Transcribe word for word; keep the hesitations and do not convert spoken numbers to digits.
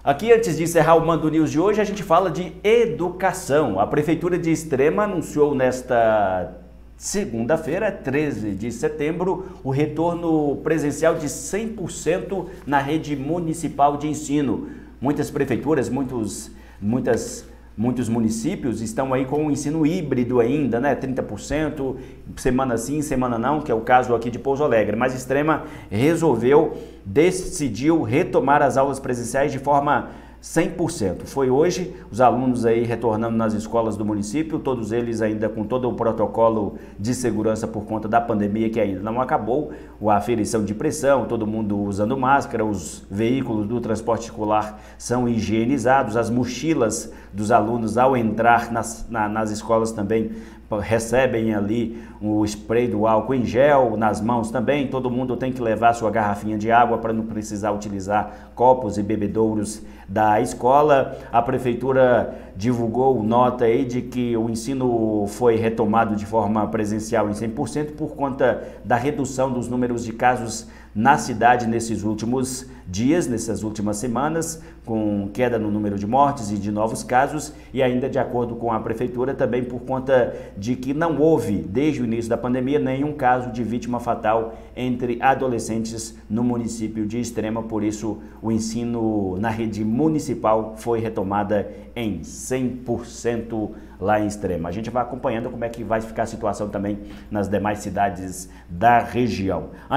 Aqui, antes de encerrar o Mando News de hoje, a gente fala de educação. A Prefeitura de Extrema anunciou nesta segunda-feira, treze de setembro, o retorno presencial de cem por cento na rede municipal de ensino. Muitas prefeituras, muitos, muitas, muitos municípios estão aí com o ensino híbrido ainda, né? trinta por cento, semana sim, semana não, que é o caso aqui de Pouso Alegre. Mas Extrema resolveu, decidiu retomar as aulas presenciais de forma cem por cento. Foi hoje, os alunos aí retornando nas escolas do município, todos eles ainda com todo o protocolo de segurança por conta da pandemia que ainda não acabou, a aferição de pressão, todo mundo usando máscara, os veículos do transporte escolar são higienizados, as mochilas dos alunos ao entrar nas, na, nas escolas também recebem ali o spray do álcool em gel, nas mãos também, todo mundo tem que levar sua garrafinha de água para não precisar utilizar copos e bebedouros da escola. A prefeitura divulgou nota aí de que o ensino foi retomado de forma presencial em cem por cento por conta da redução dos números de casos na cidade nesses últimos dias, nessas últimas semanas, com queda no número de mortes e de novos casos, e ainda de acordo com a prefeitura também por conta de que não houve, desde o início da pandemia, nenhum caso de vítima fatal entre adolescentes no município de Extrema, por isso o ensino na rede municipal foi retomada em cem por cento lá em Extrema. A gente vai acompanhando como é que vai ficar a situação também nas demais cidades da região.